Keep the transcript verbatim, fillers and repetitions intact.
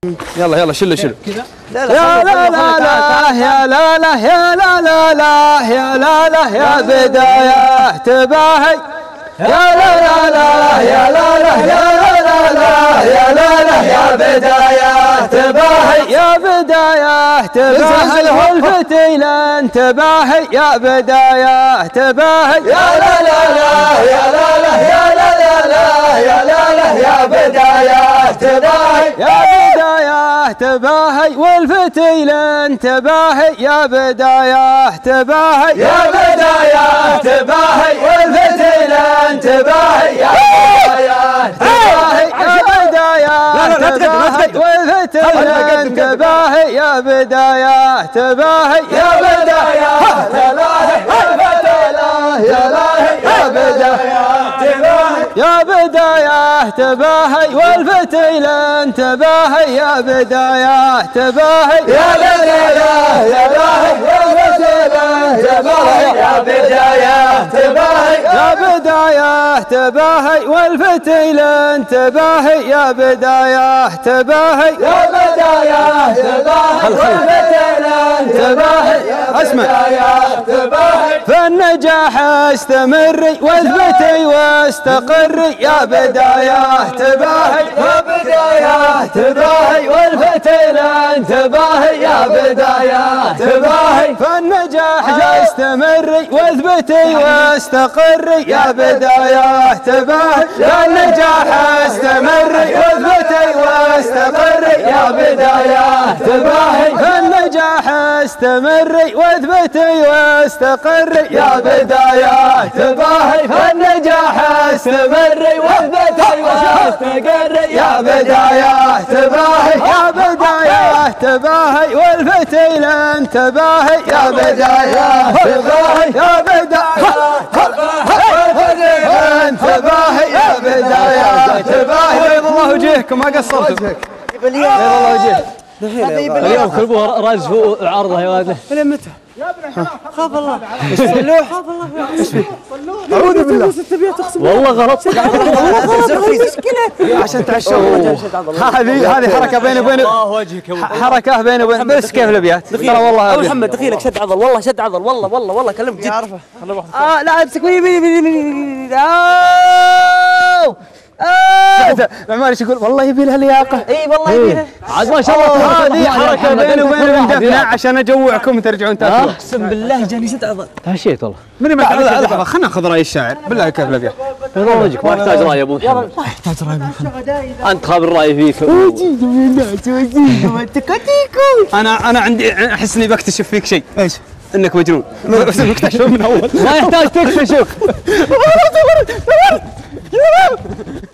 يلا يلا شلوا شلوا. يا لا لا لا لا يا لا لا يا لا لا لا يا لا لا يا بداية تباهي. يا لا لا لا يا لا لا يا لا لا لا يا لا لا يا بداية تباهي. يا بداية تباهي والفتيل تباهي. يا بداية تباهي. يا لا لا لا يا لا لا يا لا لا لا يا لا لا يا بداية تباهي. يا بداية تباهي والفتيل تباهي. يا بداية تباهي. يا بداية تباهي والفتيل تباهي. يا بداية تباهي. يا بداية تباهي والفتيل تباهي. يا بداية تباهي. يا بداية تباهي والفتيل تباهي. يا بداية تباهي. يا بداية تباهي والفتيل تباهي. يا بداية تباهي. يا بداية تباهي والفتيل تباهي. يا بداية تباهي. يا بداية تباهي والفتيل تباهي. يا بداية تباهي. يا بداية تباهي والفتيل تباهي. اسمع فالنجاح استمري واثبتي واستقري. يا بداية تباهي. يا بداية تباهي والفتيل تباهي. يا بداية تباهي. فالنجاح استمري واثبتي واستقري. يا بداية تباهي. يا النجاح استمري واثبتي واستقري. يا بداية تباهي. فالنجاح استمري واثبتي واستقري. يا بداية تباهي. فالنجاح استمري واثبتي واستقري. يا بداية تباهي. يا بداية تباهي والفتيل تباهي. يا بداية تباهي. يا بداية تباهي. يا بداية تباهي. بيض الله وجهكم ما قصرتوا. بيض الله وجهك. اليوم كلبه راجل فوق عارضه يا ولد. الى متى؟ خاف الله. صلوح. خاف الله. اعوذ بالله. والله غلط. مشكلة. عشان تعشوا. هذه هذه حركة بيني وبين الله وجهك. حركة بيني وبين بس كيف الابيات؟ ترى والله ابو محمد دخيلك شد عضل والله شد عضل والله والله والله كلمك جد. عارفه. اه لا امسك بي العمال ايش يقول؟ والله يبي لها لياقه. اي والله يبي لها. عاد ما شاء الله. هذه حركه بيني وبين دفنه عشان اجوعكم ترجعون تاكلون. اقسم بالله جاني شد عضل. تعشيت والله. من ما لحظه خلينا ناخذ راي الشاعر بالله كيف الابيات. والله وجهك ما يحتاج راي يا ابو محمد. ما يحتاج راي ابو محمد. انت خاب الراي فيك. انا انا عندي احس اني بكتشف فيك شيء. ايش؟ انك مجنون. بس مكتشف من اول. ما يحتاج تكتشف.